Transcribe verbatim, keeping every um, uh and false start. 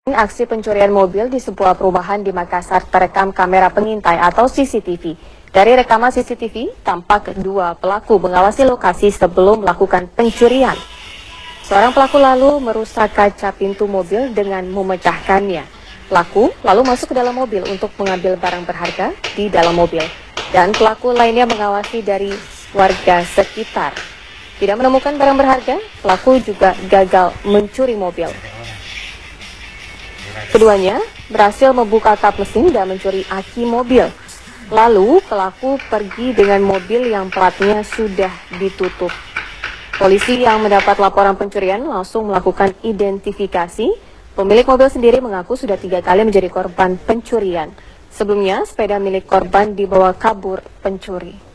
Aksi pencurian mobil di sebuah perumahan di Makassar terekam kamera pengintai atau C C T V. Dari rekaman C C T V, tampak dua pelaku mengawasi lokasi sebelum melakukan pencurian. Seorang pelaku lalu merusak kaca pintu mobil dengan memecahkannya. Pelaku lalu masuk ke dalam mobil untuk mengambil barang berharga di dalam mobil. Dan pelaku lainnya mengawasi dari warga sekitar. Tidak menemukan barang berharga, pelaku juga gagal mencuri mobil. Keduanya berhasil membuka kap mesin dan mencuri aki mobil. Lalu pelaku pergi dengan mobil yang platnya sudah ditutup. Polisi yang mendapat laporan pencurian langsung melakukan identifikasi. Pemilik mobil sendiri mengaku sudah tiga kali menjadi korban pencurian. Sebelumnya, sepeda milik korban dibawa kabur pencuri.